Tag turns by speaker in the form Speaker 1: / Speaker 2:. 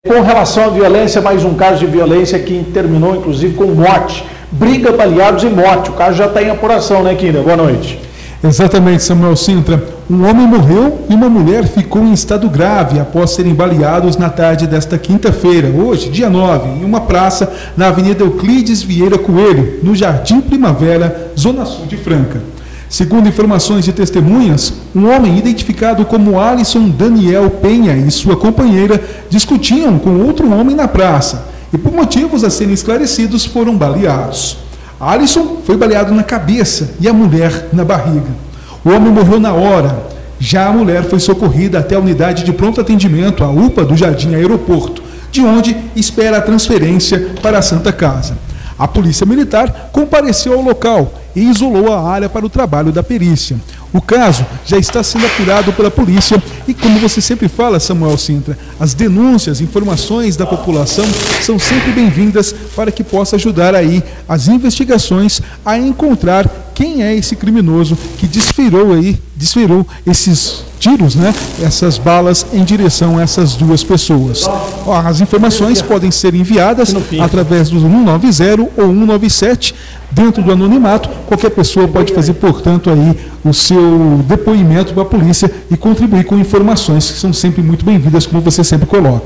Speaker 1: Com relação à violência, mais um caso de violência que terminou, inclusive, com morte. Briga, baleados e morte. O caso já está em apuração, né, Kinder? Boa noite.
Speaker 2: Exatamente, Samuel Sintra. Um homem morreu e uma mulher ficou em estado grave após serem baleados na tarde desta quinta-feira, hoje, dia 9, em uma praça na Avenida Euclides Vieira Coelho, no Jardim Primavera, Zona Sul de Franca. Segundo informações de testemunhas, um homem identificado como Alisson Daniel Penha e sua companheira discutiam com outro homem na praça e, por motivos a serem esclarecidos, foram baleados. Alisson foi baleado na cabeça e a mulher na barriga. O homem morreu na hora. Já a mulher foi socorrida até a unidade de pronto atendimento, a UPA do Jardim Aeroporto, de onde espera a transferência para a Santa Casa. A Polícia Militar compareceu ao local e isolou a área para o trabalho da perícia. O caso já está sendo apurado pela polícia e, como você sempre fala, Samuel Sintra, as denúncias, informações da população são sempre bem-vindas para que possa ajudar aí as investigações a encontrar quem é esse criminoso que desfirou esses tiros, né? Essas balas em direção a essas duas pessoas. As informações podem ser enviadas através do 190 ou 197, dentro do anonimato. Qualquer pessoa pode fazer, portanto, aí o seu depoimento para a polícia e contribuir com informações que são sempre muito bem-vindas, como você sempre coloca.